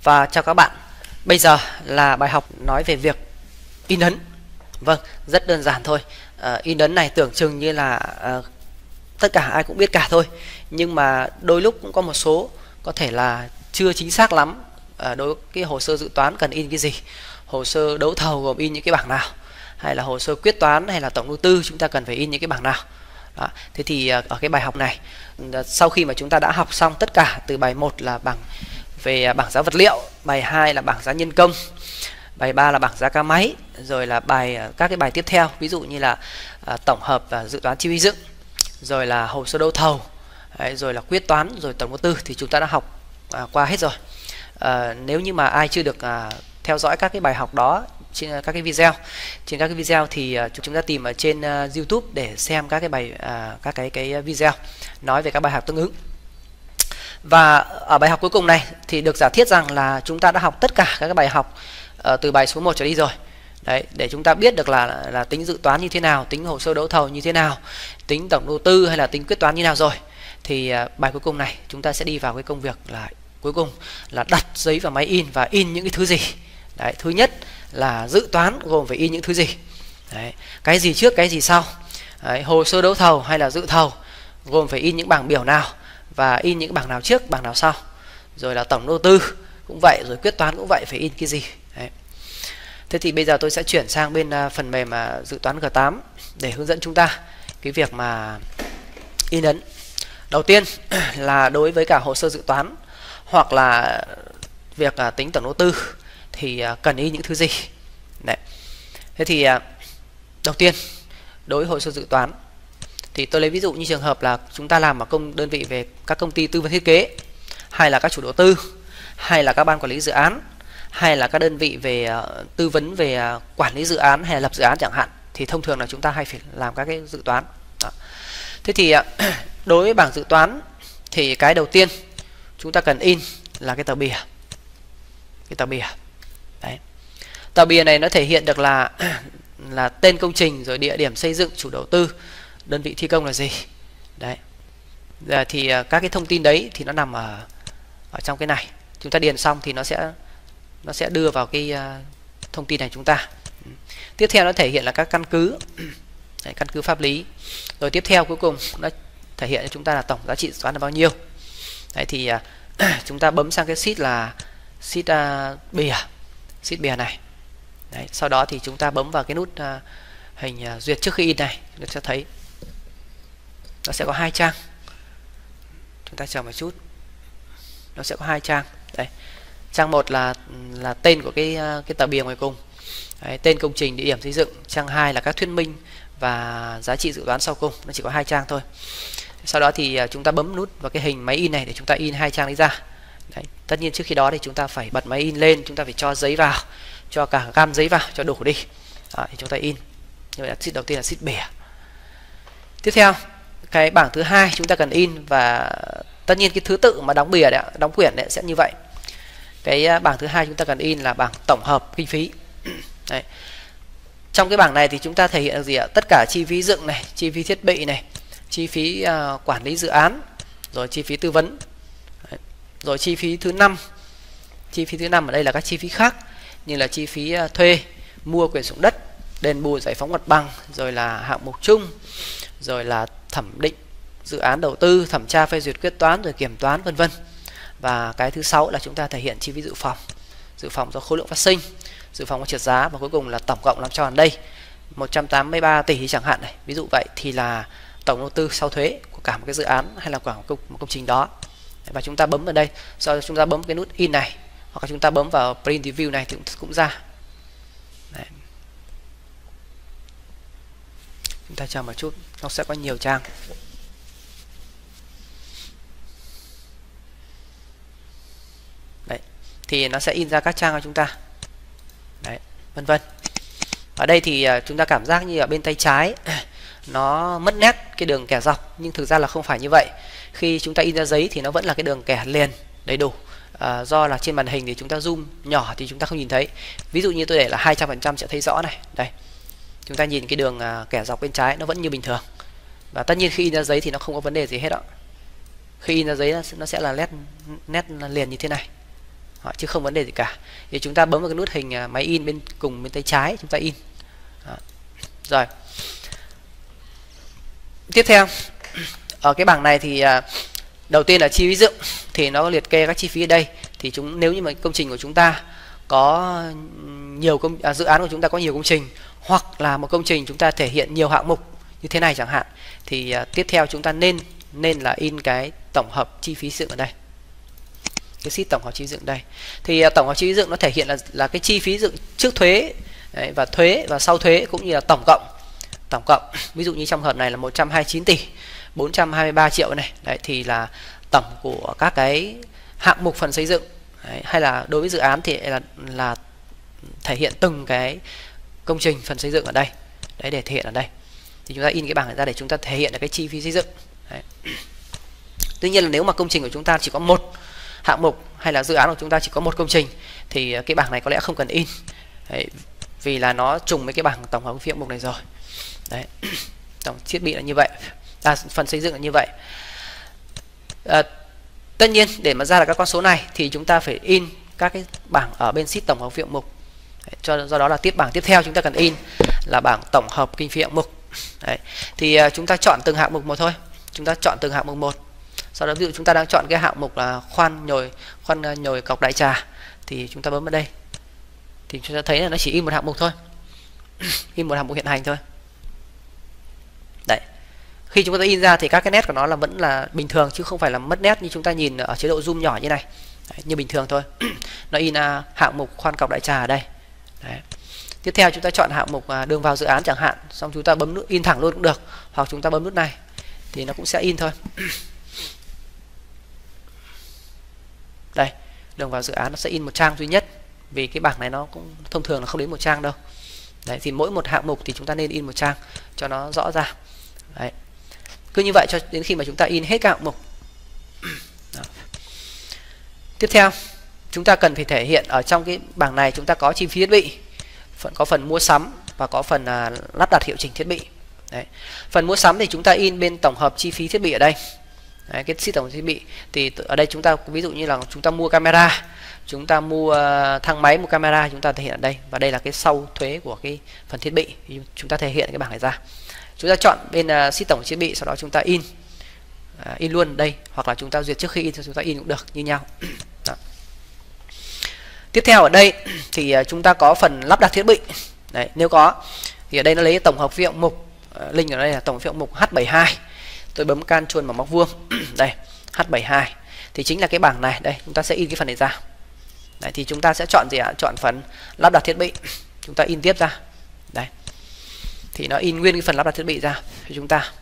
Và chào các bạn. Bây giờ là bài học nói về việc in ấn. Vâng, rất đơn giản thôi. In ấn này tưởng chừng như là tất cả ai cũng biết cả thôi, nhưng mà đôi lúc cũng có một số có thể là chưa chính xác lắm. Đối với cái hồ sơ dự toán cần in cái gì, hồ sơ đấu thầu gồm in những cái bảng nào, hay là hồ sơ quyết toán hay là tổng đầu tư chúng ta cần phải in những cái bảng nào. Đó. Thế thì ở cái bài học này, sau khi mà chúng ta đã học xong tất cả từ bài 1 là về bảng giá vật liệu, bài 2 là bảng giá nhân công, bài 3 là bảng giá ca máy, rồi là các cái bài tiếp theo ví dụ như là tổng hợp và dự toán chi phí dựng, rồi là hồ sơ đấu thầu, rồi là quyết toán, rồi tổng đầu tư thì chúng ta đã học qua hết rồi. Nếu như mà ai chưa được theo dõi các cái bài học đó trên các cái video thì chúng ta tìm ở trên YouTube để xem các cái video nói về các bài học tương ứng. Và ở bài học cuối cùng này thì được giả thiết rằng là chúng ta đã học tất cả các cái bài học từ bài số 1 trở đi rồi. Đấy, để chúng ta biết được là tính dự toán như thế nào, tính hồ sơ đấu thầu như thế nào, tính tổng đầu tư hay là tính quyết toán như nào rồi. Thì bài cuối cùng này chúng ta sẽ đi vào cái công việc là cuối cùng là đặt giấy vào máy in và in những cái thứ gì. Đấy, thứ nhất là dự toán gồm phải in những thứ gì. Đấy, cái gì trước cái gì sau. Đấy, hồ sơ đấu thầu hay là dự thầu gồm phải in những bảng biểu nào và in những bảng nào trước bảng nào sau. Rồi là tổng đầu tư cũng vậy, rồi quyết toán cũng vậy, phải in cái gì. Đấy. Thế thì bây giờ tôi sẽ chuyển sang bên phần mềm dự toán G8 để hướng dẫn chúng ta cái việc mà in ấn. Đầu tiên là đối với cả hồ sơ dự toán hoặc là việc tính tổng đầu tư thì cần in những thứ gì. Đấy. Thế thì đầu tiên đối với hồ sơ dự toán thì tôi lấy ví dụ như trường hợp là chúng ta làm ở đơn vị về các công ty tư vấn thiết kế, hay là các chủ đầu tư, hay là các ban quản lý dự án, hay là các đơn vị về tư vấn về quản lý dự án hay là lập dự án chẳng hạn, thì thông thường là chúng ta hay phải làm các cái dự toán. Đó. Thế thì đối với bảng dự toán thì cái đầu tiên chúng ta cần in là cái tờ bìa. Cái tờ bìa. Đấy. Tờ bìa này nó thể hiện được là tên công trình, rồi địa điểm xây dựng, chủ đầu tư, đơn vị thi công là gì. Đấy. Giờ thì các cái thông tin đấy thì nó nằm ở trong cái này. Chúng ta điền xong thì nó sẽ đưa vào cái thông tin này chúng ta. Tiếp theo nó thể hiện là các căn cứ. Đấy, căn cứ pháp lý. Rồi tiếp theo cuối cùng nó thể hiện cho chúng ta là tổng giá trị dự toán là bao nhiêu. Đấy thì chúng ta bấm sang cái sheet là sheet bìa này. Đấy, sau đó thì chúng ta bấm vào cái nút hình duyệt trước khi in này, chúng ta sẽ thấy nó sẽ có 2 trang. Chúng ta chờ một chút. Nó sẽ có 2 trang. Đây. Trang 1 là tên của cái tờ bìa ngoài cùng. Đấy, tên công trình, địa điểm xây dựng. Trang 2 là các thuyết minh và giá trị dự toán sau cùng. Nó chỉ có 2 trang thôi. Sau đó thì chúng ta bấm nút vào cái hình máy in này để chúng ta in 2 trang ấy ra. Đấy. Tất nhiên trước khi đó thì chúng ta phải bật máy in lên, chúng ta phải cho giấy vào, cho cả gam giấy vào cho đủ đi. Đó, thì chúng ta in. Như vậy là sheet đầu tiên là sheet bìa. Tiếp theo, cái bảng thứ hai chúng ta cần in, và tất nhiên cái thứ tự mà đóng bìa đấy, đóng quyển đấy sẽ như vậy. Cái bảng thứ hai chúng ta cần in là bảng tổng hợp kinh phí. Đấy. Trong cái bảng này thì chúng ta thể hiện được gì ạ? Tất cả chi phí dựng này, chi phí thiết bị này, chi phí quản lý dự án, rồi chi phí tư vấn. Đấy. Rồi chi phí thứ 5. Chi phí thứ 5 ở đây là các chi phí khác, như là chi phí thuê, mua quyền sử dụng đất, đền bù giải phóng mặt bằng, rồi là hạng mục chung, rồi là thẩm định dự án đầu tư, thẩm tra phê duyệt quyết toán, rồi kiểm toán, vân vân. Và cái thứ 6 là chúng ta thể hiện chi phí dự phòng do khối lượng phát sinh, dự phòng có trượt giá, và cuối cùng là tổng cộng làm cho ở đây 183 tỷ chẳng hạn này. Ví dụ vậy thì là tổng đầu tư sau thuế của cả một cái dự án hay là của một công trình đó. Và chúng ta bấm vào đây, sau đó chúng ta bấm cái nút in này, hoặc là chúng ta bấm vào print review này thì cũng ra. Đấy. Chúng ta chờ một chút, nó sẽ có nhiều trang. Đấy, thì nó sẽ in ra các trang cho chúng ta. Đấy, vân vân. Ở đây thì chúng ta cảm giác như ở bên tay trái nó mất nét cái đường kẻ dọc, nhưng thực ra là không phải như vậy. Khi chúng ta in ra giấy thì nó vẫn là cái đường kẻ liền đầy đủ. Do là trên màn hình thì chúng ta zoom nhỏ thì chúng ta không nhìn thấy. Ví dụ như tôi để là 200% sẽ thấy rõ này. Đây. Chúng ta nhìn cái đường kẻ dọc bên trái nó vẫn như bình thường. Và tất nhiên khi in ra giấy thì nó không có vấn đề gì hết đó. Khi in ra giấy nó sẽ là nét liền như thế này. chứ không vấn đề gì cả. Thì chúng ta bấm vào cái nút hình máy in bên tay trái, chúng ta in. Đó. Rồi. Tiếp theo ở cái bảng này thì đầu tiên là chi phí dựng, thì nó liệt kê các chi phí ở đây. Thì nếu như mà công trình của chúng ta có nhiều dự án của chúng ta có nhiều công trình, hoặc là một công trình chúng ta thể hiện nhiều hạng mục như thế này chẳng hạn, thì tiếp theo chúng ta nên là in cái tổng hợp chi phí dựng ở đây, cái sheet tổng hợp chi phí dựng đây. Thì tổng hợp chi phí dựng nó thể hiện là cái chi phí dựng trước thuế, đấy, và sau thuế, cũng như là tổng cộng. Ví dụ như trong hợp này là 129 tỷ 423 triệu này, đấy, thì là tổng của các cái hạng mục phần xây dựng. Đấy, hay là đối với dự án thì là thể hiện từng cái công trình phần xây dựng ở đây. Đấy, để thể hiện ở đây thì chúng ta in cái bảng này ra để chúng ta thể hiện được cái chi phí xây dựng. Đấy. Tuy nhiên là nếu mà công trình của chúng ta chỉ có một hạng mục, hay là dự án của chúng ta chỉ có một công trình, thì cái bảng này có lẽ không cần in. Đấy, vì là nó trùng với cái bảng tổng hợp phí hạng mục này rồi. Đấy. Tổng thiết bị là như vậy, phần xây dựng là như vậy. Tất nhiên để mà ra được các con số này thì chúng ta phải in các cái bảng ở bên sheet tổng hợp phí hạng mục. Đấy, do đó là bảng tiếp theo chúng ta cần in là bảng tổng hợp kinh phí hạng mục. Đấy. Thì chúng ta chọn từng hạng mục một thôi. Chúng ta chọn từng hạng mục một. Sau đó ví dụ chúng ta đang chọn cái hạng mục là khoan nhồi cọc đại trà, thì chúng ta bấm vào đây. Thì chúng ta thấy là nó chỉ in một hạng mục thôi. In một hạng mục hiện hành thôi. Đấy. Khi chúng ta in ra thì các cái nét của nó là vẫn là bình thường, chứ không phải là mất nét như chúng ta nhìn ở chế độ zoom nhỏ như này. Đấy, như bình thường thôi. Nó in hạng mục khoan cọc đại trà ở đây. Đấy. Tiếp theo chúng ta chọn hạng mục đường vào dự án chẳng hạn, xong chúng ta bấm nút in thẳng luôn cũng được, hoặc chúng ta bấm nút này thì nó cũng sẽ in thôi. Đây, đường vào dự án nó sẽ in một trang duy nhất, vì cái bảng này nó cũng thông thường là không đến một trang đâu. Đấy, thì mỗi một hạng mục thì chúng ta nên in một trang cho nó rõ ra. Đấy. Cứ như vậy cho đến khi mà chúng ta in hết các hạng mục. Đó. Tiếp theo chúng ta cần phải thể hiện ở trong cái bảng này chúng ta có chi phí thiết bị, có phần mua sắm và có phần lắp đặt hiệu chỉnh thiết bị. Đấy. Phần mua sắm thì chúng ta in bên tổng hợp chi phí thiết bị ở đây. Đấy, cái sheet tổng hợp thiết bị thì ở đây chúng ta ví dụ như là chúng ta mua camera, chúng ta mua thang máy, mua camera, chúng ta thể hiện ở đây, và đây là cái sau thuế của cái phần thiết bị, thì chúng ta thể hiện cái bảng này ra. Chúng ta chọn bên sheet tổng thiết bị, sau đó chúng ta in luôn đây, hoặc là chúng ta duyệt trước khi in thì chúng ta in cũng được, như nhau. Đó. Tiếp theo ở đây thì chúng ta có phần lắp đặt thiết bị. Đấy, nếu có thì ở đây nó lấy tổng hợp phí hạng mục, link ở đây là tổng phí hạng mục H72. Tôi bấm Ctrl vào móc vuông. Đây, H72 thì chính là cái bảng này. Đây, chúng ta sẽ in cái phần này ra. Đấy, thì chúng ta sẽ chọn gì ạ? Chọn phần lắp đặt thiết bị. Chúng ta in tiếp ra. Đấy. Thì nó in nguyên cái phần lắp đặt thiết bị ra cho chúng ta.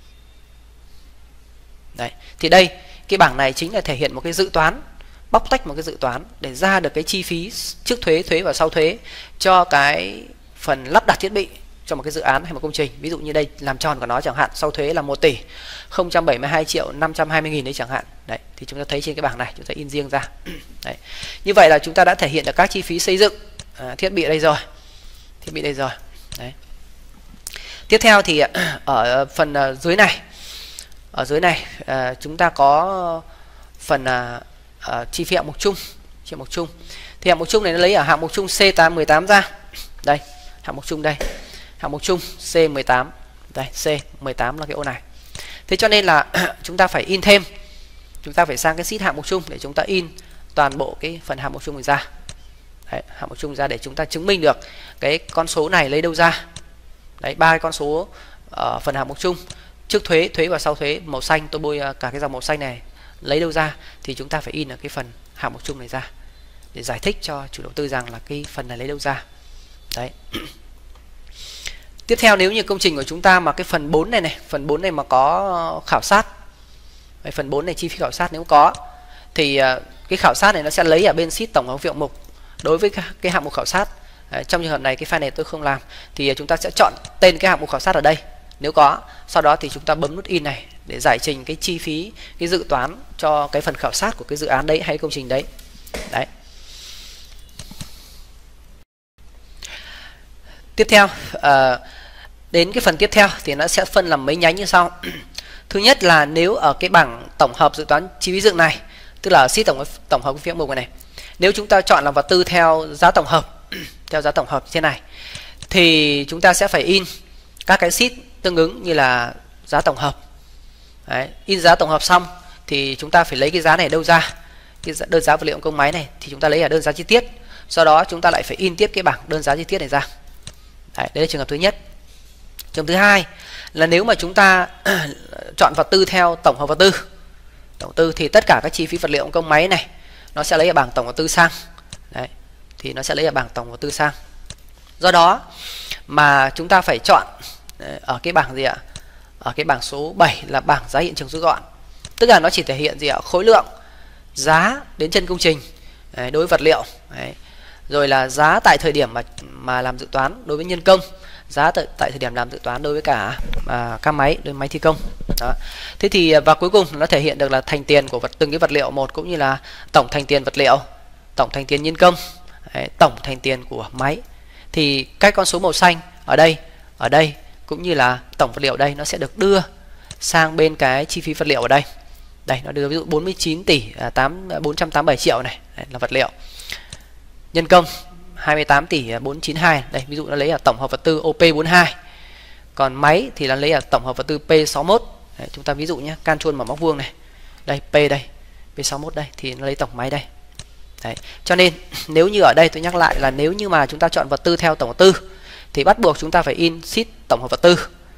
Đấy, thì đây, cái bảng này chính là thể hiện một cái dự toán, bóc tách một cái dự toán để ra được cái chi phí trước thuế, thuế và sau thuế cho cái phần lắp đặt thiết bị cho một cái dự án hay một công trình. Ví dụ như đây làm tròn của nó chẳng hạn, sau thuế là 1 tỷ 072 triệu 520 nghìn đấy chẳng hạn. Đấy, thì chúng ta thấy trên cái bảng này chúng ta in riêng ra. Đấy. Như vậy là chúng ta đã thể hiện được các chi phí xây dựng thiết bị đây rồi. Thiết bị đây rồi. Đấy. Tiếp theo thì ở phần dưới này, ở dưới này chúng ta có phần chi phí hạng mục chung. Chi mục chung. Thì hạng mục chung này nó lấy ở hạng mục chung C18 ra. Đây, hạng mục chung đây. Hạng mục chung C18. Đây, C18 là cái ô này. Thế cho nên là chúng ta phải in thêm. Chúng ta phải sang cái sheet hạng mục chung để chúng ta in toàn bộ cái phần hạng mục chung này ra. Đấy, hạng mục chung ra để chúng ta chứng minh được cái con số này lấy đâu ra. Đấy, 3 cái con số ở phần hạng mục chung, trước thuế, thuế và sau thuế, màu xanh, tôi bôi cả cái dòng màu xanh này lấy đâu ra, thì chúng ta phải in ở cái phần hạng mục chung này ra để giải thích cho chủ đầu tư rằng là cái phần này lấy đâu ra. Đấy. Tiếp theo nếu như công trình của chúng ta mà cái phần 4 này phần 4 này mà có khảo sát, cái phần 4 này chi phí khảo sát nếu có, thì cái khảo sát này nó sẽ lấy ở bên sheet tổng hợp phí hạng mục đối với cái hạng mục khảo sát. Trong trường hợp này cái file này tôi không làm, thì chúng ta sẽ chọn tên cái hạng mục khảo sát ở đây nếu có, sau đó thì chúng ta bấm nút in này để giải trình cái chi phí, cái dự toán cho cái phần khảo sát của cái dự án đấy hay công trình đấy. Đấy. Tiếp theo đến cái phần tiếp theo thì nó sẽ phân làm mấy nhánh như sau. Thứ nhất là nếu ở cái bảng tổng hợp dự toán chi phí dựng này, tức là sheet tổng hợp phí hạng mục này, Nếu chúng ta chọn làm vật tư theo giá tổng hợp theo giá tổng hợp thế này thì chúng ta sẽ phải in các cái sheet tương ứng như là giá tổng hợp. Đấy, in giá tổng hợp xong thì chúng ta phải lấy cái giá này đâu ra, cái đơn giá vật liệu công máy này thì chúng ta lấy ở đơn giá chi tiết, sau đó chúng ta lại phải in tiếp cái bảng đơn giá chi tiết này ra. Đấy là trường hợp thứ nhất. Trường hợp thứ hai là nếu mà chúng ta chọn vật tư theo tổng hợp vật tư thì tất cả các chi phí vật liệu công máy này nó sẽ lấy ở bảng tổng vật tư sang. Đấy, thì nó sẽ lấy ở bảng tổng vật tư sang. Do đó mà chúng ta phải chọn ở cái bảng gì ạ? Ở cái bảng số 7 là bảng giá hiện trường rút gọn. Tức là nó chỉ thể hiện gì ạ? Khối lượng, giá đến chân công trình đối với vật liệu. Đấy. Rồi là giá tại thời điểm mà làm dự toán đối với nhân công, giá tại thời điểm làm dự toán đối với cả các máy, đối với máy thi công. Đó. Thế thì và cuối cùng nó thể hiện được là thành tiền của từng cái vật liệu một, cũng như là tổng thành tiền vật liệu, tổng thành tiền nhân công, tổng thành tiền của máy. Thì các con số màu xanh ở đây cũng như là tổng vật liệu đây nó sẽ được đưa sang bên cái chi phí vật liệu ở đây. Đây nó đưa ví dụ 49 tỷ 487 triệu này, đây là vật liệu. Nhân công 28 tỷ 492. Đây ví dụ nó lấy ở tổng hợp vật tư OP42. Còn máy thì nó lấy ở tổng hợp vật tư P61. Đấy, chúng ta ví dụ nhé, can chuôn mà móc vuông này. Đây P đây, P61 đây thì nó lấy tổng máy đây. Đấy. Cho nên nếu như ở đây tôi nhắc lại là nếu như mà chúng ta chọn vật tư theo tổng vật tư thì bắt buộc chúng ta phải in sheet tổng hợp vật tư,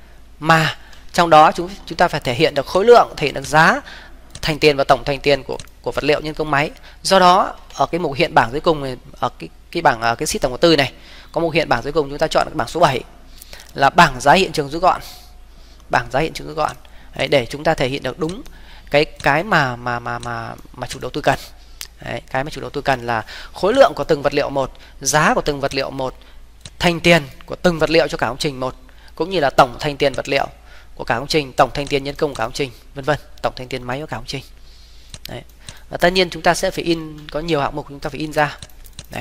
mà trong đó chúng ta phải thể hiện được khối lượng, thể hiện được giá, thành tiền và tổng thành tiền của vật liệu nhân công máy. Do đó ở cái mục hiện bảng dưới cùng này, ở cái bảng cái sheet tổng vật tư này có mục hiện bảng dưới cùng, chúng ta chọn cái bảng số 7 là bảng giá hiện trường rút gọn. Bảng giá hiện trường rút gọn. Đấy, để chúng ta thể hiện được đúng cái mà chủ đầu tư cần. Đấy, cái mà chủ đầu tư cần là khối lượng của từng vật liệu một, giá của từng vật liệu một, thành tiền của từng vật liệu cho cả công trình một, cũng như là tổng thành tiền vật liệu của cả công trình, tổng thành tiền nhân công của cả công trình, vân vân, tổng thành tiền máy của cả công trình. Đấy. Và tất nhiên chúng ta sẽ phải in, có nhiều hạng mục chúng ta phải in ra. Đấy.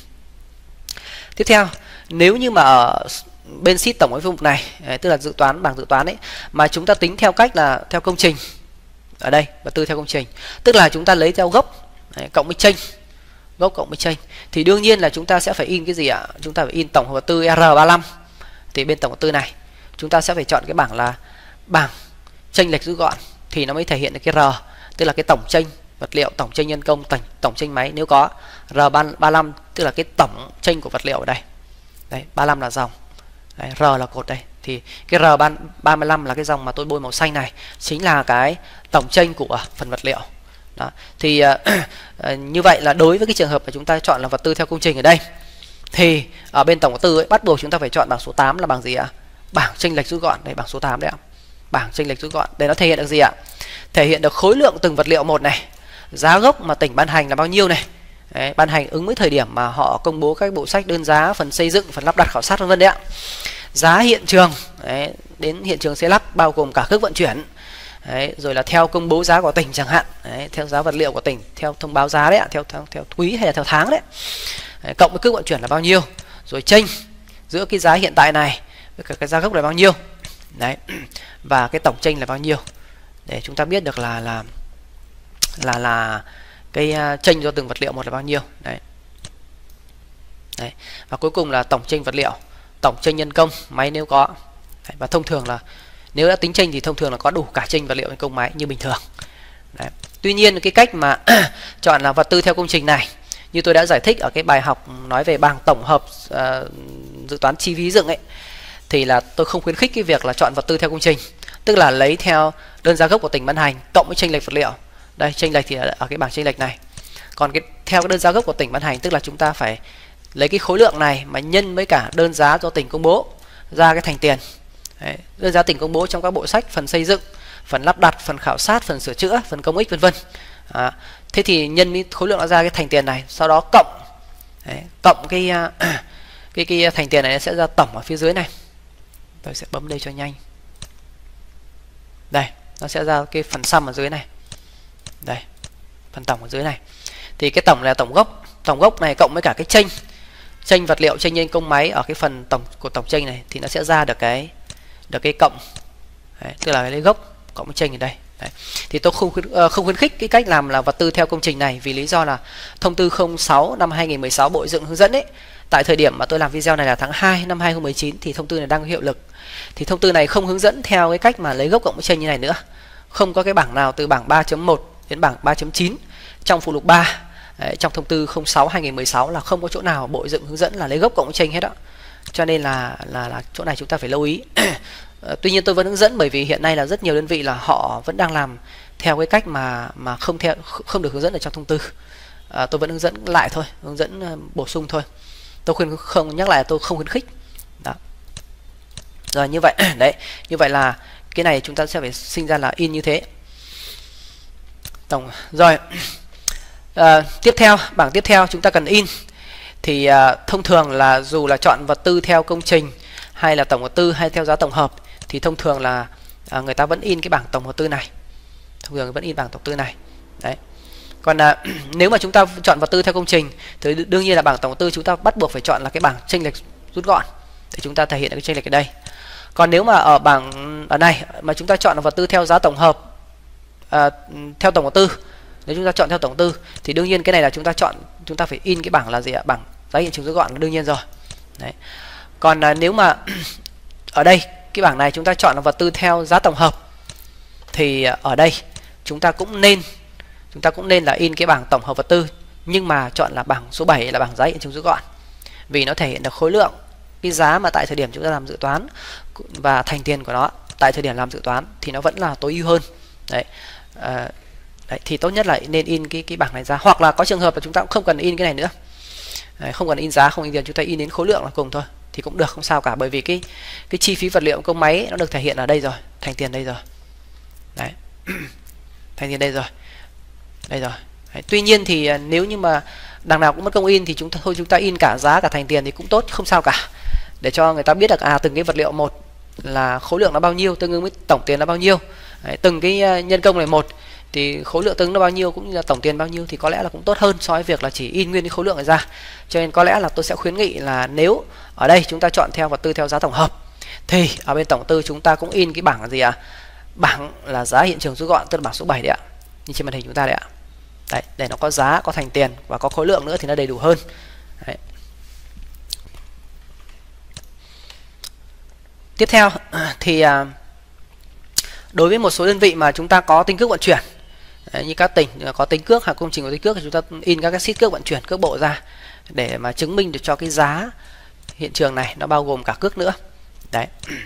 Tiếp theo, nếu như mà ở bên sheet tổng cái mục này, tức là dự toán, bảng dự toán ấy, mà chúng ta tính theo cách là theo công trình ở đây, vật tư theo công trình, tức là chúng ta lấy theo gốc cộng với chênh, gốc cộng với chênh, thì đương nhiên là chúng ta sẽ phải in cái gì ạ? Chúng ta phải in tổng hợp vật tư R35. Thì bên tổng vật tư này chúng ta sẽ phải chọn cái bảng là bảng chênh lệch rút gọn thì nó mới thể hiện được cái R, tức là cái tổng chênh vật liệu, tổng chênh nhân công, tổng chênh máy. Nếu có R35 tức là cái tổng chênh của vật liệu ở đây. Đấy, 35 là dòng. Đấy, R là cột đây. Thì cái R35 là cái dòng mà tôi bôi màu xanh này, chính là cái tổng chênh của phần vật liệu. Đó. Thì như vậy là đối với cái trường hợp mà chúng ta chọn là vật tư theo công trình ở đây, thì ở bên tổng vật tư ấy, bắt buộc chúng ta phải chọn bảng số 8 là bảng gì ạ? Bảng chênh lệch rút gọn. Đây, bảng số 8 đấy ạ. Bảng chênh lệch rút gọn. Để nó thể hiện được gì ạ? Thể hiện được khối lượng từng vật liệu một này, giá gốc mà tỉnh ban hành là bao nhiêu này. Đấy, ban hành ứng với thời điểm mà họ công bố các bộ sách đơn giá, phần xây dựng, phần lắp đặt khảo sát, vân vân đấy ạ. Giá hiện trường, đấy, đến hiện trường xây lắp bao gồm cả cước vận chuyển. Đấy, rồi là theo công bố giá của tỉnh chẳng hạn, đấy, theo giá vật liệu của tỉnh, theo thông báo giá đấy ạ, theo quý hay là theo tháng đấy. Đấy, cộng với cước vận chuyển là bao nhiêu, rồi chênh giữa cái giá hiện tại này với cả cái giá gốc là bao nhiêu. Đấy, và cái tổng chênh là bao nhiêu, để chúng ta biết được là cái chênh do từng vật liệu một là bao nhiêu. Đấy. Đấy. Và cuối cùng là tổng chênh vật liệu, tổng chênh nhân công máy nếu có. Đấy. Và thông thường là nếu đã tính chênh thì thông thường là có đủ cả chênh vật liệu nhân công máy như bình thường. Đấy. Tuy nhiên cái cách mà chọn là vật tư theo công trình này, như tôi đã giải thích ở cái bài học nói về bảng tổng hợp dự toán chi phí dựng ấy, thì là tôi không khuyến khích cái việc là chọn vật tư theo công trình, tức là lấy theo đơn giá gốc của tỉnh ban hành cộng với chênh lệch vật liệu. Đây, chênh lệch thì ở cái bảng chênh lệch này. Còn theo cái đơn giá gốc của tỉnh ban hành, tức là chúng ta phải lấy cái khối lượng này mà nhân với cả đơn giá do tỉnh công bố ra cái thành tiền. Đấy, đơn giá tỉnh công bố trong các bộ sách, phần xây dựng, phần lắp đặt, phần khảo sát, phần sửa chữa, phần công ích, vân vân. Thế thì nhân với khối lượng nó ra cái thành tiền này, sau đó cộng, đấy, cộng cái thành tiền này sẽ ra tổng ở phía dưới này. Tôi sẽ bấm đây cho nhanh. Đây, nó sẽ ra cái phần sum ở dưới này. Đây, phần tổng ở dưới này. Thì cái tổng này là tổng gốc. Tổng gốc này cộng với cả cái chênh vật liệu, chênh nhân công máy ở cái phần tổng của tổng chênh này thì nó sẽ ra được cái cộng. Đấy, tức là cái lấy gốc cộng với chênh ở đây. Đấy. Thì tôi không khuyến khích cái cách làm là vật tư theo công trình này, vì lý do là thông tư 06 năm 2016 Bộ Xây dựng hướng dẫn ấy, tại thời điểm mà tôi làm video này là tháng 2 năm 2019 thì thông tư này đang có hiệu lực. Thì thông tư này không hướng dẫn theo cái cách mà lấy gốc cộng với chênh như này nữa. Không có cái bảng nào từ bảng 3.1 đến bảng 3.9 trong phụ lục 3. Đấy, trong thông tư 06 2016 là không có chỗ nào Bộ Xây dựng hướng dẫn là lấy gốc cộng với chênh hết đó. Cho nên là chỗ này chúng ta phải lưu ý. Tuy nhiên tôi vẫn hướng dẫn, bởi vì hiện nay là rất nhiều đơn vị là họ vẫn đang làm theo cái cách mà không được hướng dẫn ở trong thông tư. Tôi vẫn hướng dẫn lại thôi, hướng dẫn bổ sung thôi. Tôi không nhắc lại, tôi không khuyến khích. Đó. Rồi như vậy đấy, như vậy là cái này chúng ta sẽ phải sinh ra là in như thế. Tổng rồi. Tiếp theo, bảng tiếp theo chúng ta cần in. Thì thông thường là dù là chọn vật tư theo công trình hay là tổng vật tư hay theo giá tổng hợp thì thông thường là người ta vẫn in cái bảng tổng vật tư này. Thông thường vẫn in bảng tổng tư này. Đấy. Còn nếu mà chúng ta chọn vật tư theo công trình thì đương nhiên là bảng tổng vật tư chúng ta bắt buộc phải chọn là cái bảng chênh lệch rút gọn để chúng ta thể hiện cái chênh lệch ở đây. Còn nếu mà ở bảng ở này mà chúng ta chọn là vật tư theo giá tổng hợp, theo tổng vật tư, nếu chúng ta chọn theo tổng tư thì đương nhiên cái này là chúng ta phải in cái bảng là gì ạ? Bảng giá hiện trường rút gọn là đương nhiên rồi. Đấy. Còn nếu mà ở đây cái bảng này chúng ta chọn là vật tư theo giá tổng hợp thì ở đây chúng ta cũng nên là in cái bảng tổng hợp vật tư, nhưng mà chọn là bảng số 7 là bảng giá hiện trường rút gọn, vì nó thể hiện được khối lượng, cái giá mà tại thời điểm chúng ta làm dự toán và thành tiền của nó tại thời điểm làm dự toán thì nó vẫn là tối ưu hơn. Đấy. Đấy, thì tốt nhất là nên in cái bảng này ra, hoặc là có trường hợp là chúng ta cũng không cần in cái này nữa. Đấy, không cần in giá, không in tiền, chúng ta in đến khối lượng là cùng thôi thì cũng được, không sao cả, bởi vì cái chi phí vật liệu công máy nó được thể hiện ở đây rồi, thành tiền đây rồi. Đấy. Thành tiền đây rồi. Đây rồi. Đấy. Tuy nhiên thì nếu như mà đằng nào cũng mất công in thì chúng ta in cả giá cả thành tiền thì cũng tốt, không sao cả, để cho người ta biết được từng cái vật liệu một là khối lượng nó bao nhiêu, tương ứng với tổng tiền là bao nhiêu. Đấy, từng cái nhân công này một thì khối lượng tương ứng nó bao nhiêu cũng như là tổng tiền bao nhiêu, thì có lẽ là cũng tốt hơn so với việc là chỉ in nguyên cái khối lượng này ra. Cho nên có lẽ là tôi sẽ khuyến nghị là nếu ở đây chúng ta chọn theo vật tư theo giá tổng hợp thì ở bên tổng tư chúng ta cũng in cái bảng là gì ạ? Bảng là giá hiện trường rút gọn, tức là bảng số 7 đấy ạ, như trên màn hình chúng ta đấy ạ. Đấy, để nó có giá, có thành tiền và có khối lượng nữa thì nó đầy đủ hơn. Đấy. Tiếp theo thì đối với một số đơn vị mà chúng ta có tính cước vận chuyển, như các tỉnh có tính cước hoặc công trình có tính cước thì chúng ta in các cái sheet cước vận chuyển, cước bộ ra để mà chứng minh được cho cái giá hiện trường này nó bao gồm cả cước nữa. Đấy.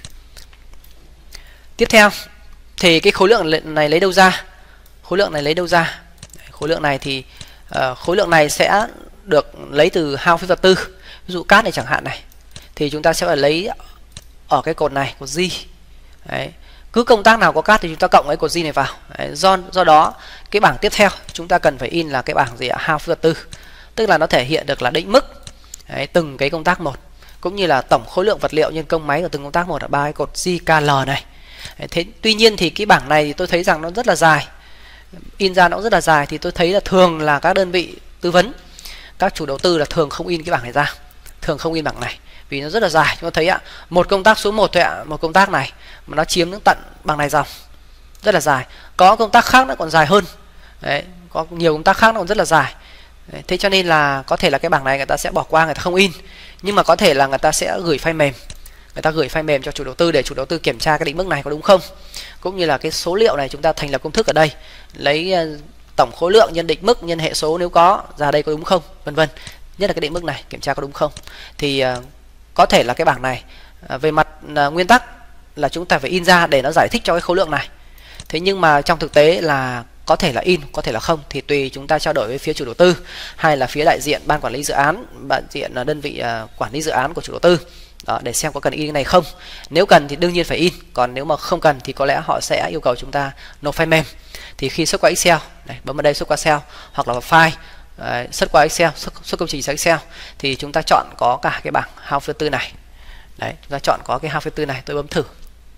Tiếp theo thì cái khối lượng này lấy đâu ra? Khối lượng này lấy đâu ra? Khối lượng này thì khối lượng này sẽ được lấy từ hao phí vật tư. Ví dụ cát này chẳng hạn này, thì chúng ta sẽ phải lấy ở cái cột này, cột G. Đấy. Cứ công tác nào có cát thì chúng ta cộng cái cột G này vào. Đấy. Do đó cái bảng tiếp theo chúng ta cần phải in là cái bảng gì ạ? Hao phí vật tư. Tức là nó thể hiện được là định mức. Đấy, từng cái công tác một, cũng như là tổng khối lượng vật liệu nhân công máy của từng công tác một ở ba cái cột GKL này. Đấy, tuy nhiên thì cái bảng này thì tôi thấy rằng nó rất là dài, in ra nó cũng rất là dài, thì tôi thấy là thường là các đơn vị tư vấn, các chủ đầu tư là thường không in cái bảng này ra, thường không in bảng này vì nó rất là dài. Chúng ta thấy ạ, một công tác số 1 thôi ạ, một công tác này mà nó chiếm đến tận bằng này dòng, rất là dài. Có công tác khác nó còn dài hơn. Đấy, có nhiều công tác khác nó còn rất là dài. Đấy, thế cho nên là có thể là cái bảng này người ta sẽ bỏ qua, người ta không in, nhưng mà có thể là người ta sẽ gửi file mềm, người ta gửi file mềm cho chủ đầu tư để chủ đầu tư kiểm tra cái định mức này có đúng không, cũng như là cái số liệu này chúng ta thành lập công thức ở đây, lấy tổng khối lượng nhân định mức nhân hệ số nếu có ra đây có đúng không, vân vân. Nhất là cái định mức này kiểm tra có đúng không. Thì có thể là cái bảng này về mặt nguyên tắc là chúng ta phải in ra để nó giải thích cho cái khối lượng này. Thế nhưng mà trong thực tế là có thể là in, có thể là không, thì tùy chúng ta trao đổi với phía chủ đầu tư hay là phía đại diện ban quản lý dự án, đại diện đơn vị quản lý dự án của chủ đầu tư. Đó, để xem có cần in cái này không. Nếu cần thì đương nhiên phải in, còn nếu mà không cần thì có lẽ họ sẽ yêu cầu chúng ta nộp file mềm. Thì khi xuất qua Excel, này, bấm vào đây xuất qua Excel, hoặc là file xuất qua Excel, xuất công trình sang Excel, thì chúng ta chọn có cả cái bảng hao phí vật tư này. Đấy, chúng ta chọn có cái hao phí vật tư này, tôi bấm thử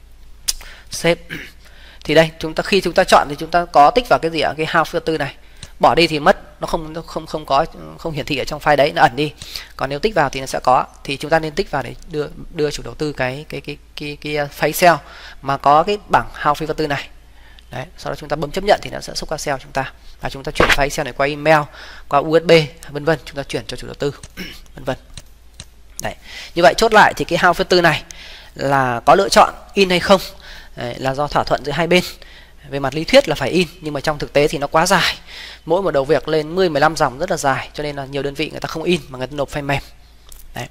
save. Thì đây, khi chúng ta chọn thì chúng ta có tích vào cái gì ạ? Cái hao phí vật tư này. Bỏ đi thì mất, nó không hiển thị ở trong file đấy, nó ẩn đi. Còn nếu tích vào thì nó sẽ có, thì chúng ta nên tích vào để đưa chủ đầu tư cái file Excel mà có cái bảng hao phí vật tư này. Đấy, sau đó chúng ta bấm chấp nhận thì nó sẽ xuất qua Excel chúng ta, và chúng ta chuyển file Excel này qua email, qua USB, vân vân, chúng ta chuyển cho chủ đầu tư, vân vân. Đấy, như vậy chốt lại thì cái How Filter này là có lựa chọn in hay không. Đấy, là do thỏa thuận giữa hai bên. Về mặt lý thuyết là phải in, nhưng mà trong thực tế thì nó quá dài, mỗi một đầu việc lên 10-15 dòng rất là dài, cho nên là nhiều đơn vị người ta không in mà người ta nộp file mềm. Đấy.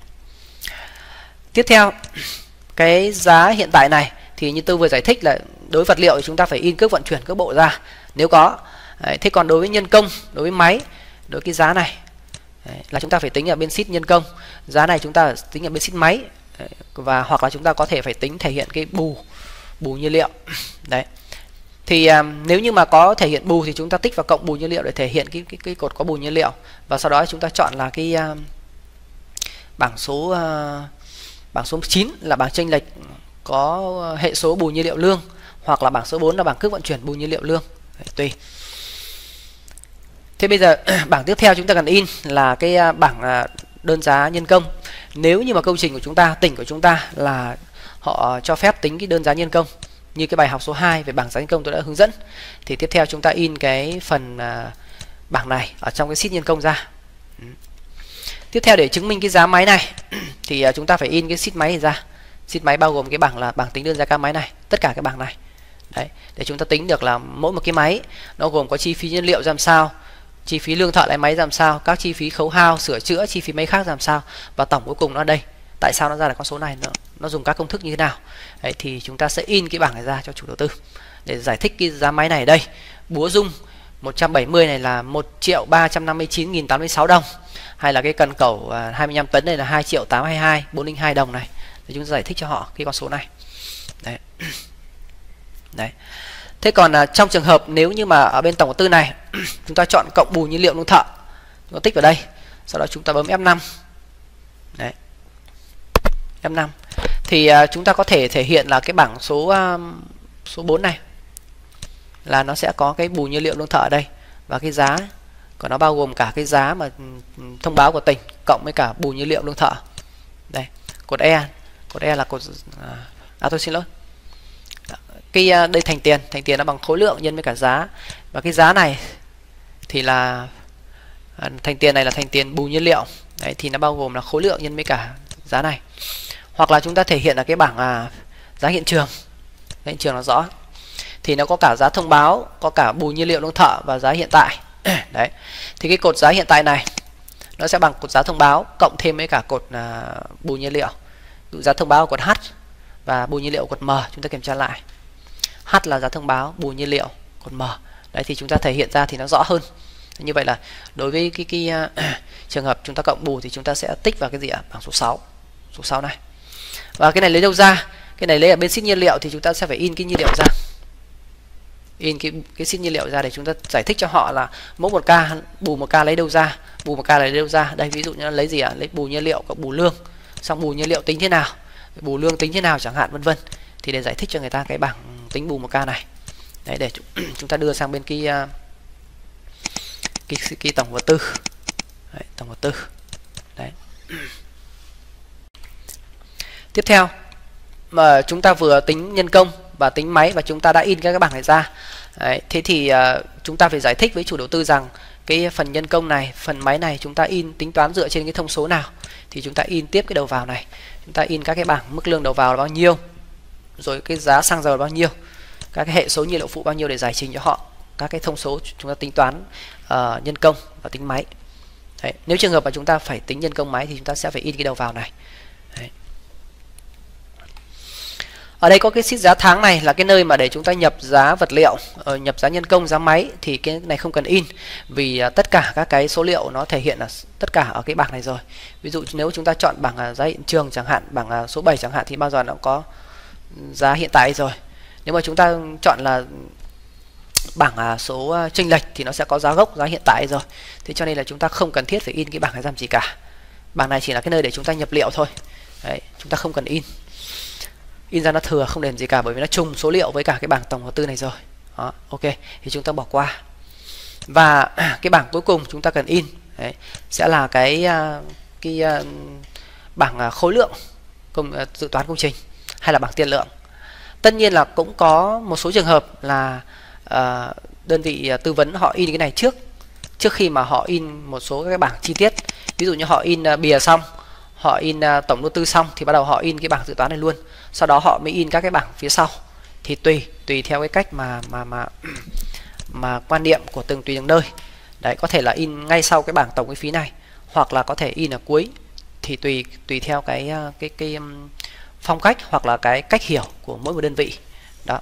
Tiếp theo, cái giá hiện tại này thì như tôi vừa giải thích là đối với vật liệu thì chúng ta phải in cước vận chuyển cước bộ ra nếu có. Đấy, thế còn đối với nhân công, đối với máy, đối với cái giá này là chúng ta phải tính ở bên sheet nhân công, giá này chúng ta tính ở bên sheet máy. Đấy, và hoặc là chúng ta có thể phải tính thể hiện cái bù nhiên liệu. Đấy. Thì nếu như mà có thể hiện bù thì chúng ta tích vào cộng bù nhiên liệu để thể hiện cái cột có bù nhiên liệu, và sau đó chúng ta chọn là cái bảng số 9 là bảng chênh lệch có hệ số bù nhiên liệu lương, hoặc là bảng số 4 là bảng cước vận chuyển bù nhiên liệu lương. Đấy, tùy. Thế bây giờ bảng tiếp theo chúng ta cần in là cái bảng đơn giá nhân công. Nếu như mà công trình của chúng ta, tỉnh của chúng ta là họ cho phép tính cái đơn giá nhân công, như cái bài học số 2 về bảng giá nhân công tôi đã hướng dẫn, thì tiếp theo chúng ta in cái phần bảng này ở trong cái sheet nhân công ra. Tiếp theo để chứng minh cái giá máy này thì chúng ta phải in cái sheet máy này ra. Sheet máy bao gồm cái bảng là bảng tính đơn giá các máy này, tất cả các bảng này. Đấy, để chúng ta tính được là mỗi một cái máy nó gồm có chi phí nhiên liệu làm sao, chi phí lương thợ lái máy làm sao, các chi phí khấu hao, sửa chữa, chi phí máy khác làm sao, và tổng cuối cùng nó ở đây. Tại sao nó ra được con số này, nó dùng các công thức như thế nào. Đấy, thì chúng ta sẽ in cái bảng này ra cho chủ đầu tư để giải thích cái giá máy này ở đây. Búa rung 170 này là 1.359.086 đồng, hay là cái cần cẩu 25 tấn này là 2.822.402 đồng này, để chúng ta giải thích cho họ cái con số này. Đấy. Đấy. Thế còn trong trường hợp nếu như mà ở bên tổng đầu tư này chúng ta chọn cộng bù nhiên liệu lương thợ, chúng ta tích vào đây, sau đó chúng ta bấm F5. Đấy. F5 thì chúng ta có thể thể hiện là cái bảng số 4 này là nó sẽ có cái bù nhiên liệu lương thợ ở đây, và cái giá của nó bao gồm cả cái giá mà thông báo của tỉnh cộng với cả bù nhiên liệu lương thợ. Đây, cột E là cột tôi xin lỗi. Cái đây thành tiền nó bằng khối lượng nhân với cả giá, và cái giá này thì là thành tiền này là thành tiền bù nhiên liệu. Đấy, thì nó bao gồm là khối lượng nhân với cả giá này. Hoặc là chúng ta thể hiện là cái bảng giá hiện trường. Giá hiện trường nó rõ. Thì nó có cả giá thông báo, có cả bù nhiên liệu lương thợ và giá hiện tại. Đấy. Thì cái cột giá hiện tại này nó sẽ bằng cột giá thông báo cộng thêm với cả cột bù nhiên liệu. Giá thông báo cột H và bù nhiên liệu cột M, chúng ta kiểm tra lại. H là giá thông báo, bù nhiên liệu cột M. Đấy, thì chúng ta thể hiện ra thì nó rõ hơn. Như vậy là đối với cái trường hợp chúng ta cộng bù thì chúng ta sẽ tích vào cái gì ạ? Bảng số 6. Số 6 này. Và cái này lấy đâu ra? Cái này lấy ở bên sheet nhiên liệu thì chúng ta sẽ phải in cái nhiên liệu ra. In cái sheet nhiên liệu ra để chúng ta giải thích cho họ là mỗi một ca bù một ca lấy đâu ra, bù một ca lấy đâu ra. Đây ví dụ như lấy gì ạ? Lấy bù nhiên liệu cộng bù lương. Xong bù nhiên liệu tính thế nào? Bù lương tính thế nào chẳng hạn, vân vân. Thì để giải thích cho người ta cái bảng tính bù một ca này. Đấy, để chúng ta đưa sang bên cái tổng vật tư. Đấy, tổng vật tư. Đấy. Tiếp theo mà chúng ta vừa tính nhân công và tính máy và chúng ta đã in các bảng này ra. Đấy, thế thì chúng ta phải giải thích với chủ đầu tư rằng cái phần nhân công này, phần máy này chúng ta in tính toán dựa trên cái thông số nào. Thì chúng ta in tiếp cái đầu vào này. Chúng ta in các cái bảng mức lương đầu vào là bao nhiêu, rồi cái giá xăng dầu là bao nhiêu, các cái hệ số nhiên liệu phụ bao nhiêu để giải trình cho họ các cái thông số chúng ta tính toán nhân công và tính máy. Đấy, nếu trường hợp mà chúng ta phải tính nhân công máy thì chúng ta sẽ phải in cái đầu vào này. Đấy. Ở đây có cái sheet giá tháng này là cái nơi mà để chúng ta nhập giá vật liệu, nhập giá nhân công, giá máy, thì cái này không cần in vì tất cả các cái số liệu nó thể hiện là tất cả ở cái bảng này rồi. Ví dụ nếu chúng ta chọn bảng giá hiện trường chẳng hạn, bảng số 7 chẳng hạn thì bao giờ nó có giá hiện tại rồi. Nếu mà chúng ta chọn là bảng số chênh lệch thì nó sẽ có giá gốc, giá hiện tại rồi. Thế cho nên là chúng ta không cần thiết phải in cái bảng này làm gì cả. Bảng này chỉ là cái nơi để chúng ta nhập liệu thôi. Đấy, chúng ta không cần in. In ra nó thừa không đền gì cả, bởi vì nó trùng số liệu với cả cái bảng tổng vật tư này rồi. Đó, ok, thì chúng ta bỏ qua. Và cái bảng cuối cùng chúng ta cần in. Đấy, sẽ là cái bảng khối lượng dự toán công trình hay là bảng tiền lượng. Tất nhiên là cũng có một số trường hợp là đơn vị tư vấn họ in cái này trước khi mà họ in một số cái bảng chi tiết. Ví dụ như họ in bìa xong, họ in tổng đầu tư xong thì bắt đầu họ in cái bảng dự toán này luôn, sau đó họ mới in các cái bảng phía sau. Thì tùy theo cái cách mà quan niệm của tùy từng nơi. Đấy, có thể là in ngay sau cái bảng tổng cái phí này, hoặc là có thể in ở cuối, thì tùy theo cái phong cách hoặc là cái cách hiểu của mỗi một đơn vị. Đó.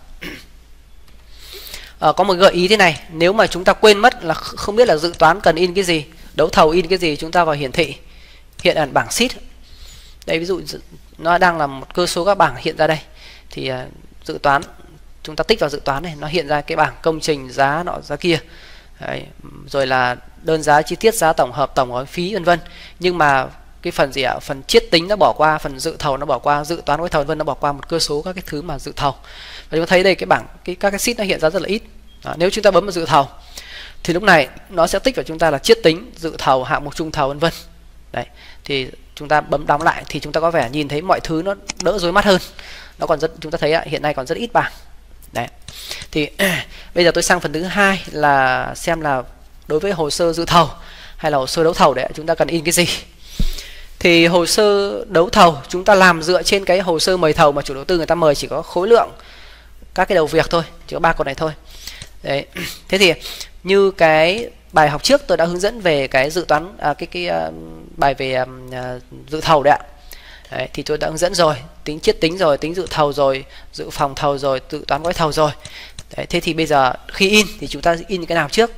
Có một gợi ý thế này, nếu mà chúng ta quên mất là không biết là dự toán cần in cái gì, đấu thầu in cái gì, chúng ta vào hiển thị, hiện ẩn bảng sheet. Đây ví dụ nó đang là một cơ số các bảng hiện ra đây, thì dự toán chúng ta tích vào dự toán này, nó hiện ra cái bảng công trình, giá nọ giá kia. Đấy, rồi là đơn giá chi tiết, giá tổng hợp, tổng gói phí vân vân. Nhưng mà cái phần gì ạ? Phần chiết tính nó bỏ qua, phần dự thầu nó bỏ qua, dự toán gói thầu vân vân nó bỏ qua một cơ số các cái thứ mà dự thầu. Và chúng ta thấy đây cái bảng các cái sheet nó hiện ra rất là ít. Đó, nếu chúng ta bấm vào dự thầu thì lúc này nó sẽ tích vào chúng ta là chiết tính, dự thầu, hạng mục chung thầu vân vân. Đấy, thì chúng ta bấm đóng lại thì chúng ta có vẻ nhìn thấy mọi thứ nó đỡ rối mắt hơn. Nó còn rất, chúng ta thấy hiện nay còn rất ít bảng. Đấy. Thì bây giờ tôi sang phần thứ hai là xem là đối với hồ sơ dự thầu hay là hồ sơ đấu thầu đấy, chúng ta cần in cái gì. Thì hồ sơ đấu thầu chúng ta làm dựa trên cái hồ sơ mời thầu mà chủ đầu tư người ta mời chỉ có khối lượng các cái đầu việc thôi, chỉ có 3 cột này thôi. Đấy. Thế thì như cái bài học trước tôi đã hướng dẫn về cái dự toán bài về dự thầu đấy ạ. Đấy, thì tôi đã hướng dẫn rồi, tính chiết tính rồi, tính dự thầu rồi, dự phòng thầu rồi, dự toán gói thầu rồi. Đấy, thế thì bây giờ khi in thì chúng ta in cái nào trước?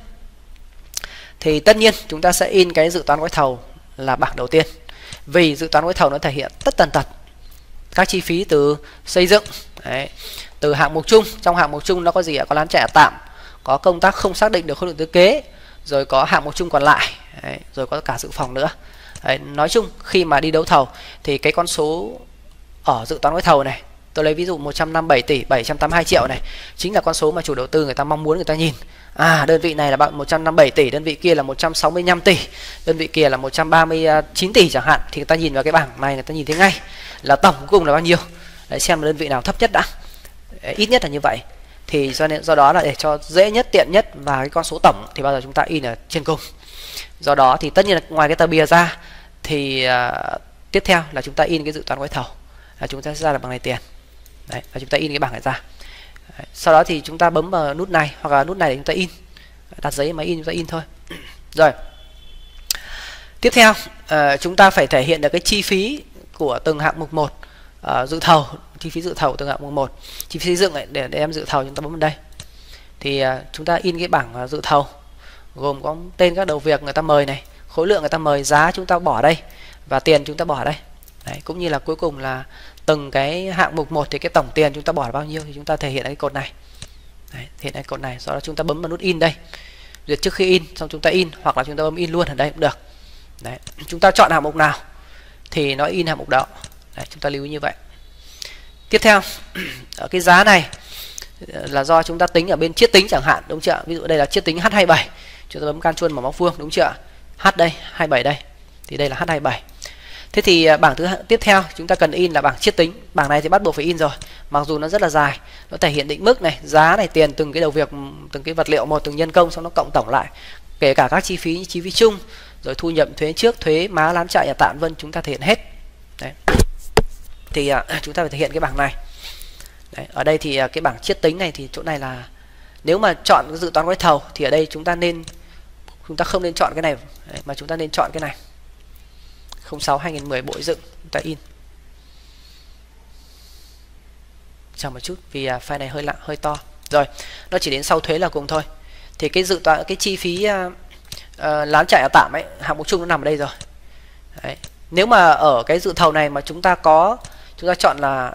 Thì tất nhiên chúng ta sẽ in cái dự toán gói thầu là bảng đầu tiên. Vì dự toán gói thầu nó thể hiện tất tần tật các chi phí từ xây dựng. Đấy, từ hạng mục chung, trong hạng mục chung nó có gì ạ? Có lán trại tạm, có công tác không xác định được khối lượng thiết kế, rồi có hạng mục chung còn lại. Đấy, rồi có cả dự phòng nữa. Đấy, nói chung khi mà đi đấu thầu thì cái con số ở dự toán gói thầu này, tôi lấy ví dụ 157 tỷ 782 triệu này, chính là con số mà chủ đầu tư người ta mong muốn người ta nhìn. Đơn vị này là bạn 157 tỷ, đơn vị kia là 165 tỷ, đơn vị kia là 139 tỷ chẳng hạn, thì người ta nhìn vào cái bảng này người ta nhìn thấy ngay là tổng cuối cùng là bao nhiêu. Đấy, xem là đơn vị nào thấp nhất đã. Đấy, ít nhất là như vậy. Thì do đó là để cho dễ nhất, tiện nhất và cái con số tổng thì bao giờ chúng ta in ở trên cùng. Do đó thì tất nhiên là ngoài cái tờ bìa ra thì tiếp theo là chúng ta in cái dự toán gói thầu, là chúng ta sẽ ra được bằng này tiền. Đấy, và chúng ta in cái bảng này ra. Đấy, sau đó thì chúng ta bấm vào nút này hoặc là nút này để chúng ta in, đặt giấy máy in chúng ta in thôi. Rồi tiếp theo chúng ta phải thể hiện được cái chi phí của từng hạng mục một. Dự thầu, chi phí dự thầu từng hạng mục 1, chi phí xây dựng này, để em dự thầu chúng ta bấm vào đây. Thì chúng ta in cái bảng dự thầu gồm có tên các đầu việc người ta mời này, khối lượng người ta mời, giá chúng ta bỏ đây và tiền chúng ta bỏ đây. Đấy, cũng như là cuối cùng là từng cái hạng mục một thì cái tổng tiền chúng ta bỏ là bao nhiêu thì chúng ta thể hiện ở cái cột này. Đấy, thể hiện ở cột này, sau đó chúng ta bấm vào nút in đây. Duyệt trước khi in, xong chúng ta in hoặc là chúng ta bấm in luôn ở đây cũng được. Đấy, chúng ta chọn hạng mục nào thì nó in hạng mục đó. Đấy, chúng ta lưu ý như vậy. Tiếp theo ở cái giá này là do chúng ta tính ở bên chiết tính chẳng hạn, đúng chưa? Ví dụ đây là chiết tính H27, chúng ta bấm can chuông mở móc vuông, đúng chưa? H đây, 27 đây, thì đây là H27. Thế thì bảng tiếp theo chúng ta cần in là bảng chiết tính. Bảng này thì bắt buộc phải in rồi, mặc dù nó rất là dài, nó thể hiện định mức này, giá này, tiền, từng cái đầu việc, từng cái vật liệu một, từng nhân công, xong nó cộng tổng lại, kể cả các chi phí chung, rồi thu nhập, thuế trước, thuế má, lán trại, nhà tạm vân, chúng ta thể hiện hết. Đấy. Thì chúng ta phải thể hiện cái bảng này. Đấy, ở đây thì cái bảng chiết tính này thì chỗ này là nếu mà chọn cái dự toán gói thầu thì ở đây chúng ta không nên chọn cái này. Đấy, mà chúng ta nên chọn cái này 06/2010 bộ dựng, chúng ta in chờ một chút vì file này hơi to. Rồi, nó chỉ đến sau thuế là cùng thôi. Thì cái dự toán, cái chi phí lán trại ở tạm ấy, hạng mục chung nó nằm ở đây rồi. Đấy. Nếu mà ở cái dự thầu này mà chúng ta chọn là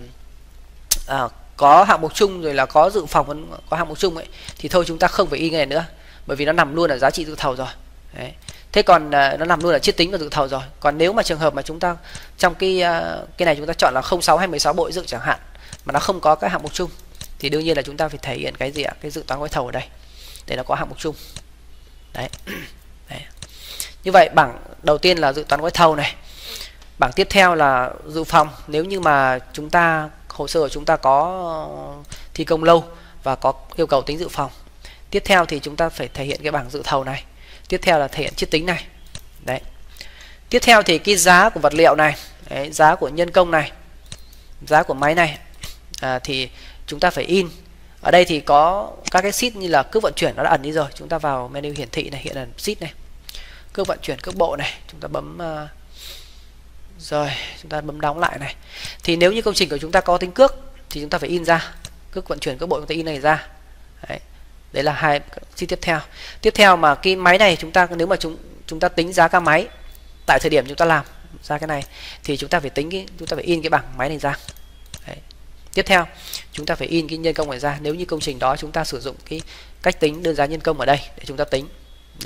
có hạng mục chung rồi là có dự phòng, có hạng mục chung ấy, thì thôi chúng ta không phải in cái này nữa, bởi vì nó nằm luôn ở giá trị dự thầu rồi. Đấy. Thế còn nó nằm luôn ở chiết tính và dự thầu rồi. Còn nếu mà trường hợp mà chúng ta trong cái này chúng ta chọn là 06/2016 bộ dựng chẳng hạn, mà nó không có các hạng mục chung, thì đương nhiên là chúng ta phải thể hiện cái gì ạ? Cái dự toán gói thầu ở đây để nó có hạng mục chung. Đấy. Đấy. Như vậy bảng đầu tiên là dự toán gói thầu này. Bảng tiếp theo là dự phòng. Nếu như mà hồ sơ của chúng ta có thi công lâu và có yêu cầu tính dự phòng. Tiếp theo thì chúng ta phải thể hiện cái bảng dự thầu này. Tiếp theo là thể hiện chiết tính này. Đấy. Tiếp theo thì cái giá của vật liệu này, đấy, giá của nhân công này, giá của máy này thì chúng ta phải in. Ở đây thì có các cái sheet như là cước vận chuyển nó đã ẩn đi rồi. Chúng ta vào menu hiển thị này, hiện là sheet này. Cước vận chuyển, cước bộ này, chúng ta bấm rồi, chúng ta bấm đóng lại này. Thì nếu như công trình của chúng ta có tính cước thì chúng ta phải in ra. Cước vận chuyển, cước bộ chúng ta in này ra. Đấy là hai sheet tiếp theo. Tiếp theo mà cái máy này chúng ta, nếu mà chúng ta tính giá ca máy tại thời điểm chúng ta làm ra cái này thì chúng ta phải tính chúng ta phải in cái bảng máy này ra. Đấy. Tiếp theo chúng ta phải in cái nhân công này ra. Nếu như công trình đó chúng ta sử dụng cái cách tính đơn giá nhân công ở đây để chúng ta tính.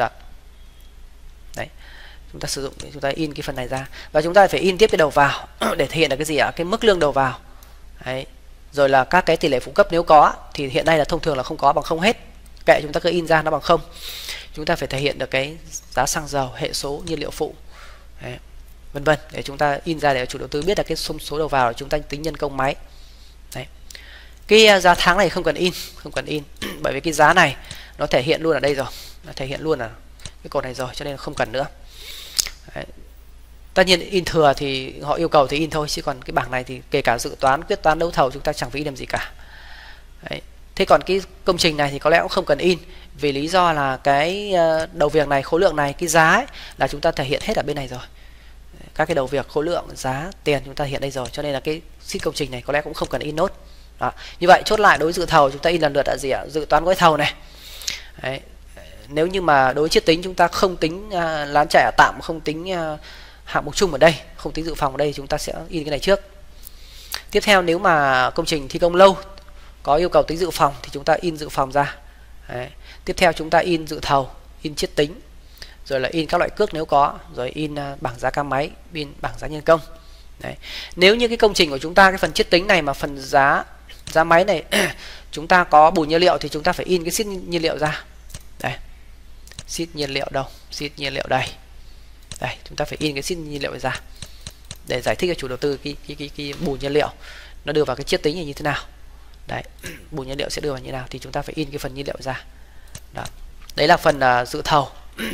Đấy. Chúng ta sử dụng để chúng ta in cái phần này ra, và chúng ta phải in tiếp cái đầu vào để thể hiện là cái gì ạ? Cái mức lương đầu vào. Đấy. Rồi là các cái tỷ lệ phụ cấp nếu có thì hiện nay là thông thường là không có, bằng không hết. Kệ, chúng ta cứ in ra nó bằng không. Chúng ta phải thể hiện được cái giá xăng dầu, hệ số, nhiên liệu phụ, vân vân, để chúng ta in ra để chủ đầu tư biết là cái số đầu vào, chúng ta tính nhân công máy. Đấy. Cái giá tháng này không cần in, bởi vì cái giá này nó thể hiện luôn ở đây rồi, nó thể hiện luôn ở cái cột này rồi, cho nên không cần nữa. Đấy. Tất nhiên in thừa thì họ yêu cầu thì in thôi, chứ còn cái bảng này thì kể cả dự toán, quyết toán, đấu thầu chúng ta chẳng phải in làm gì cả. Đấy. Thế còn cái công trình này thì có lẽ cũng không cần in, vì lý do là cái đầu việc này, khối lượng này, cái giá ấy, là chúng ta thể hiện hết ở bên này rồi. Các cái đầu việc, khối lượng, giá, tiền chúng ta hiện đây rồi, cho nên là cái sheet công trình này có lẽ cũng không cần in nốt. Đó. Như vậy chốt lại, đối dự thầu chúng ta in lần lượt là gì ạ? Dự toán gói thầu này. Đấy. Nếu như mà đối chiết tính chúng ta không tính lán chạy tạm, không tính hạng mục chung ở đây, không tính dự phòng ở đây, chúng ta sẽ in cái này trước. Tiếp theo nếu mà công trình thi công lâu có yêu cầu tính dự phòng thì chúng ta in dự phòng ra. Đấy. Tiếp theo chúng ta in dự thầu, in chiết tính, rồi là in các loại cước nếu có, rồi in bảng giá ca máy, in bảng giá nhân công. Đấy. Nếu như cái công trình của chúng ta, cái phần chiết tính này mà phần giá máy này chúng ta có bù nhiên liệu thì chúng ta phải in cái sheet nhiên liệu ra. Đây. Sheet nhiên liệu đâu? Sheet nhiên liệu đây. Đây, chúng ta phải in cái sheet nhiên liệu ra để giải thích cho chủ đầu tư cái bù nhiên liệu nó đưa vào cái chiết tính này như thế nào. Đấy, bù nhiên liệu sẽ đưa vào như thế nào thì chúng ta phải in cái phần nhiên liệu ra. Đó. Đấy là phần dự thầu.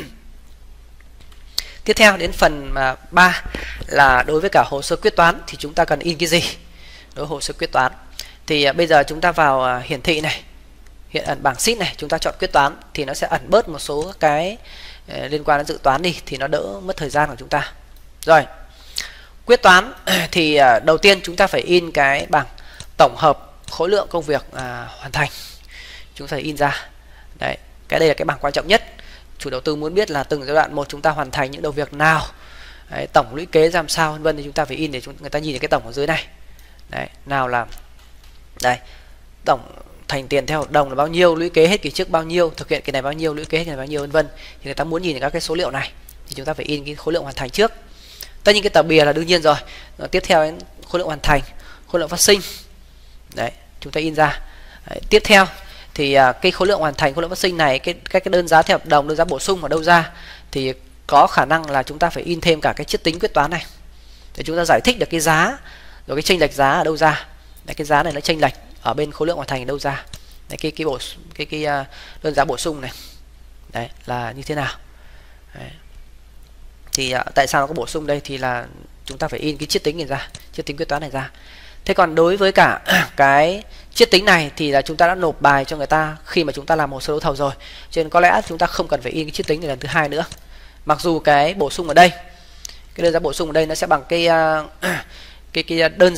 Tiếp theo đến phần 3 là đối với cả hồ sơ quyết toán thì chúng ta cần in cái gì? Đối với hồ sơ quyết toán thì bây giờ chúng ta vào hiển thị này, hiện ẩn bảng sheet này, chúng ta chọn quyết toán thì nó sẽ ẩn bớt một số cái liên quan đến dự toán đi, thì nó đỡ mất thời gian của chúng ta. Rồi, quyết toán thì đầu tiên chúng ta phải in cái bảng tổng hợp khối lượng công việc hoàn thành, chúng ta phải in ra. Đấy, cái đây là cái bảng quan trọng nhất. Chủ đầu tư muốn biết là từng giai đoạn một chúng ta hoàn thành những đầu việc nào, đấy, tổng lũy kế làm sao, vân vân, thì chúng ta phải in để người ta nhìn thấy cái tổng ở dưới này. Đấy, nào là đây, tổng thành tiền theo hợp đồng là bao nhiêu, lũy kế hết kỳ trước bao nhiêu, thực hiện cái này bao nhiêu, lũy kế hết cái này bao nhiêu, vân vân. Thì người ta muốn nhìn các cái số liệu này thì chúng ta phải in cái khối lượng hoàn thành trước. Tất nhiên cái tờ bìa là đương nhiên rồi. Tiếp theo đến khối lượng hoàn thành, khối lượng phát sinh. Đấy, chúng ta in ra. Đấy, tiếp theo thì cái khối lượng hoàn thành, khối lượng phát sinh này, cái đơn giá theo hợp đồng, đơn giá bổ sung ở đâu ra thì có khả năng là chúng ta phải in thêm cả cái chiết tính quyết toán này để chúng ta giải thích được cái giá, rồi cái chênh lệch giá ở đâu ra. Đấy, cái giá này nó chênh lệch ở bên khối lượng hoàn thành ở đâu ra. Đấy, cái đơn giá bổ sung này, đấy là như thế nào. Đấy. Thì tại sao nó có bổ sung đây thì là chúng ta phải in cái chiết tính này ra, chiết tính quyết toán này ra. Thế còn đối với cả cái chiết tính này thì là chúng ta đã nộp bài cho người ta khi mà chúng ta làm hồ sơ đấu thầu rồi, cho nên có lẽ chúng ta không cần phải in cái chiết tính này lần thứ hai nữa. Mặc dù cái bổ sung ở đây, cái đơn giá bổ sung ở đây nó sẽ bằng cái đơn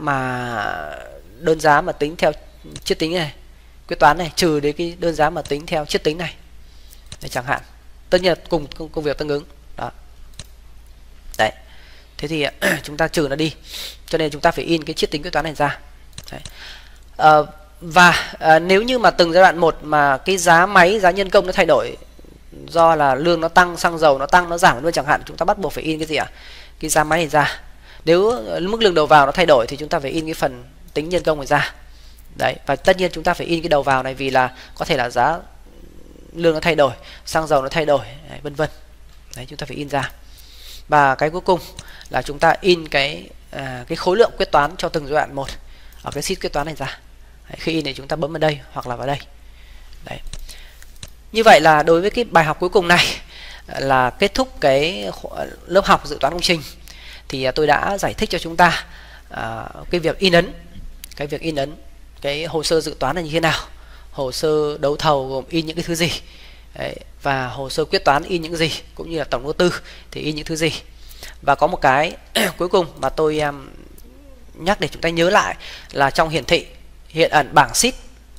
giá mà tính theo chiết tính này, quyết toán này, trừ đến cái đơn giá mà tính theo chiết tính này. Đấy, chẳng hạn. Tất nhiên là cùng công việc tương ứng. Đó. Đấy. Thế thì chúng ta trừ nó đi. Cho nên chúng ta phải in cái chiết tính quyết toán này ra. Đấy. Và nếu như mà từng giai đoạn một mà cái giá máy, giá nhân công nó thay đổi do là lương nó tăng, xăng dầu nó tăng, nó giảm luôn chẳng hạn, chúng ta bắt buộc phải in cái gì ạ? Cái giá máy này ra. Nếu mức lương đầu vào nó thay đổi thì chúng ta phải in cái phần tính nhân công này ra. Đấy, và tất nhiên chúng ta phải in cái đầu vào này vì là có thể là giá lương nó thay đổi, xăng dầu nó thay đổi, vân vân. Đấy, chúng ta phải in ra. Và cái cuối cùng là chúng ta in cái khối lượng quyết toán cho từng giai đoạn một ở cái sheet quyết toán này ra. Đấy, khi in thì chúng ta bấm vào đây hoặc là vào đây. Đấy. Như vậy là đối với cái bài học cuối cùng này là kết thúc cái lớp học dự toán công trình. Thì tôi đã giải thích cho chúng ta cái việc in ấn, cái hồ sơ dự toán là như thế nào, hồ sơ đấu thầu gồm in những cái thứ gì. Đấy, và hồ sơ quyết toán in những gì, cũng như là tổng đầu tư thì in những thứ gì. Và có một cái cuối cùng mà tôi nhắc để chúng ta nhớ lại là trong hiển thị hiện ẩn bảng sheet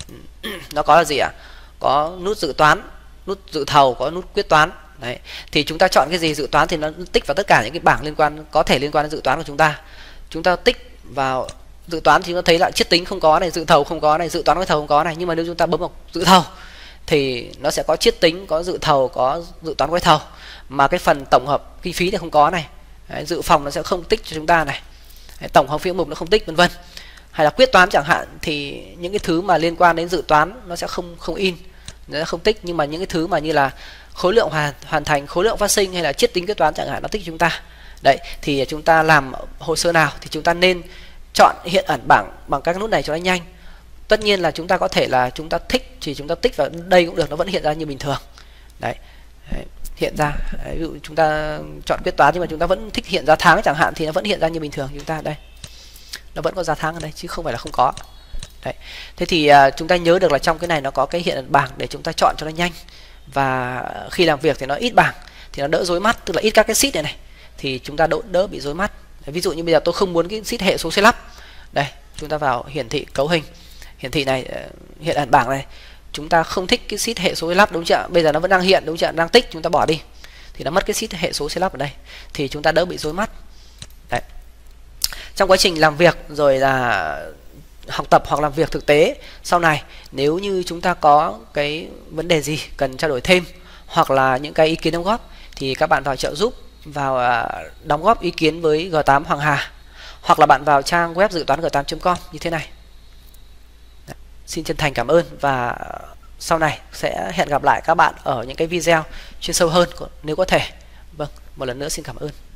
nó có là gì ạ? Có nút dự toán, nút dự thầu, có nút quyết toán. Đấy. Thì chúng ta chọn cái gì dự toán thì nó tích vào tất cả những cái bảng liên quan, có thể liên quan đến dự toán của chúng ta. Chúng ta tích vào dự toán thì nó thấy là chiết tính không có này, dự thầu không có này, dự toán quyết thầu không có này. Nhưng mà nếu chúng ta bấm vào dự thầu thì nó sẽ có chiết tính, có dự thầu, có dự toán quyết thầu, mà cái phần tổng hợp kinh phí thì không có này. Đấy, dự phòng nó sẽ không tích cho chúng ta này. Đấy, tổng hợp phiếu mục nó không tích, vân vân. Hay là quyết toán chẳng hạn thì những cái thứ mà liên quan đến dự toán nó sẽ không in, nó sẽ không tích, nhưng mà những cái thứ mà như là khối lượng hoàn thành, khối lượng phát sinh hay là chiết tính quyết toán chẳng hạn nó tích cho chúng ta. Đấy, thì chúng ta làm hồ sơ nào thì chúng ta nên chọn hiện ẩn bảng bằng các nút này cho nó nhanh. Tất nhiên là chúng ta có thể là chúng ta thích thì chúng ta tích vào đây cũng được, nó vẫn hiện ra như bình thường. Đấy, hiện ra. Đấy, ví dụ chúng ta chọn quyết toán nhưng mà chúng ta vẫn thích hiện ra tháng chẳng hạn thì nó vẫn hiện ra như bình thường. Chúng ta đây, nó vẫn có ra tháng ở đây chứ không phải là không có. Đấy. Thế thì chúng ta nhớ được là trong cái này nó có cái hiện ẩn bảng để chúng ta chọn cho nó nhanh. Và khi làm việc thì nó ít bảng thì nó đỡ rối mắt, tức là ít các cái sheet này thì chúng ta đỡ bị rối mắt. Đấy, ví dụ như bây giờ tôi không muốn cái sheet hệ số xây lắp. Đây, chúng ta vào hiển thị cấu hình, hiển thị này, hiện ẩn bảng này, chúng ta không thích cái sheet hệ số xây lắp đúng chưa? Bây giờ nó vẫn đang hiện đúng chưa? Đang tích, chúng ta bỏ đi thì nó mất cái sheet hệ số xây lắp ở đây thì chúng ta đỡ bị rối mắt. Đấy. Trong quá trình làm việc rồi là học tập hoặc làm việc thực tế sau này, nếu như chúng ta có cái vấn đề gì cần trao đổi thêm hoặc là những cái ý kiến đóng góp thì các bạn vào trợ giúp, vào đóng góp ý kiến với G8 Hoàng Hà, hoặc là bạn vào trang web dự toán g8.com như thế này. Đấy. Xin chân thành cảm ơn và sau này sẽ hẹn gặp lại các bạn ở những cái video chuyên sâu hơn nếu có thể. Vâng, một lần nữa xin cảm ơn.